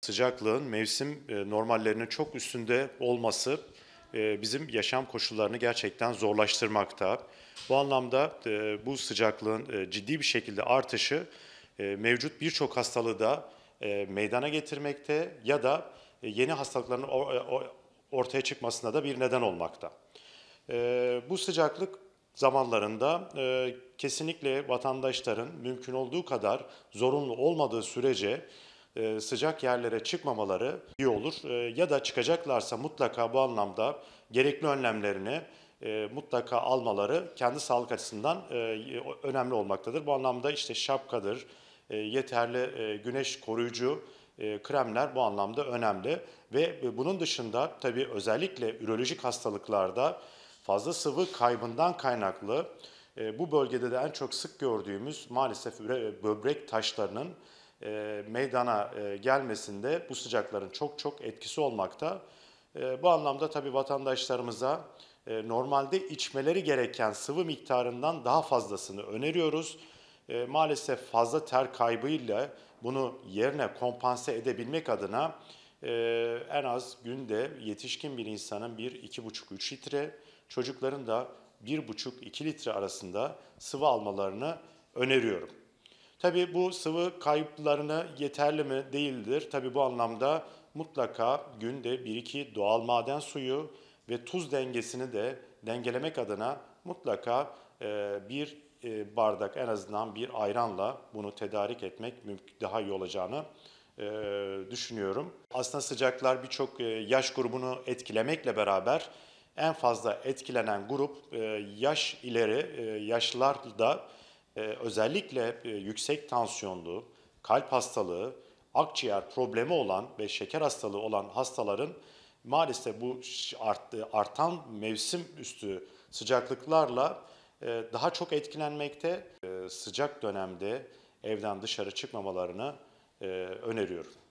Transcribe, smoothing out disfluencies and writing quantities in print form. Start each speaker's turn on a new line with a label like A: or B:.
A: sıcaklığın mevsim normallerinin çok üstünde olması bizim yaşam koşullarını gerçekten zorlaştırmakta. Bu anlamda bu sıcaklığın ciddi bir şekilde artışı mevcut birçok hastalığı da meydana getirmekte ya da yeni hastalıkların ortaya çıkmasına da bir neden olmakta. Bu sıcaklık zamanlarında kesinlikle vatandaşların mümkün olduğu kadar zorunlu olmadığı sürece sıcak yerlere çıkmamaları iyi olur. Ya da çıkacaklarsa mutlaka bu anlamda gerekli önlemlerini mutlaka almaları kendi sağlık açısından önemli olmaktadır. Bu anlamda işte şapkadır, yeterli güneş koruyucu kremler bu anlamda önemli. Ve bunun dışında tabii özellikle ürolojik hastalıklarda fazla sıvı kaybından kaynaklı bu bölgede de en çok sık gördüğümüz maalesef böbrek taşlarının meydana gelmesinde bu sıcakların çok etkisi olmakta. Bu anlamda tabii vatandaşlarımıza normalde içmeleri gereken sıvı miktarından daha fazlasını öneriyoruz. Maalesef fazla ter kaybıyla bunu yerine kompanse edebilmek adına en az günde yetişkin bir insanın 1-2,5-3 litre, çocukların da 1,5-2 litre arasında sıvı almalarını öneriyorum. Tabii bu sıvı kayıplarını yeterli mi değildir. Tabii bu anlamda mutlaka günde 1-2 doğal maden suyu ve tuz dengesini de dengelemek adına mutlaka bir bardak en azından bir ayranla bunu tedarik etmek daha iyi olacağını düşünüyorum. Aslında sıcaklar birçok yaş grubunu etkilemekle beraber en fazla etkilenen grup yaş ileri yaşlılar da özellikle yüksek tansiyonlu, kalp hastalığı, akciğer problemi olan ve şeker hastalığı olan hastaların maalesef bu artan mevsim üstü sıcaklıklarla daha çok etkilenmekte. Sıcak dönemde evden dışarı çıkmamalarını öneriyorum.